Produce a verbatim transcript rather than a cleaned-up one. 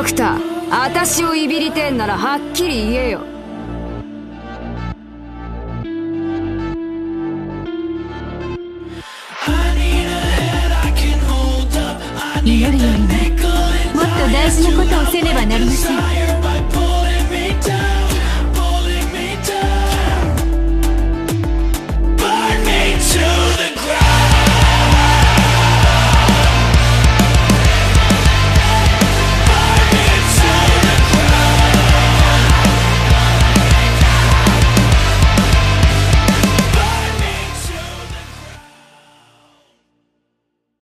クター、私をいびりてんならはっきり言えよ。 祈るよりももっと大事なことをせねばなりません。